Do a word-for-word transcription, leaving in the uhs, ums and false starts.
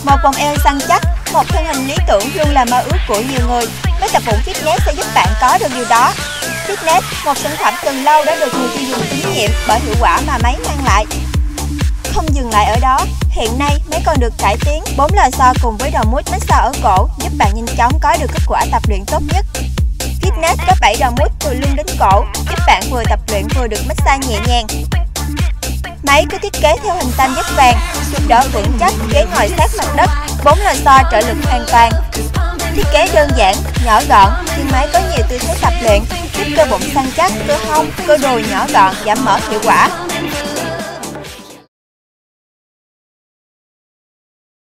Một vòng eo săn chắc, một thân hình lý tưởng luôn là mơ ước của nhiều người. Với tập vụ fitness sẽ giúp bạn có được điều đó. Fitness, một sản phẩm từ lâu đã được người tiêu dùng tín nhiệm bởi hiệu quả mà máy mang lại. Không dừng lại ở đó, hiện nay máy còn được cải tiến bốn lò xo cùng với đầu mút massage ở cổ giúp bạn nhanh chóng có được kết quả tập luyện tốt nhất. Fitness có bảy đầu mút từ lưng đến cổ, giúp bạn vừa tập luyện vừa được massage nhẹ nhàng. Máy có thiết kế theo hình tam giác vàng, giúp đỡ vững chắc, ghế ngồi sát mặt đất, bốn lò xo trợ lực hoàn toàn. Thiết kế đơn giản, nhỏ gọn, nhưng máy có nhiều tư thế tập luyện, giúp cơ bụng săn chắc, cơ hông, cơ đùi nhỏ gọn, giảm mỡ hiệu quả.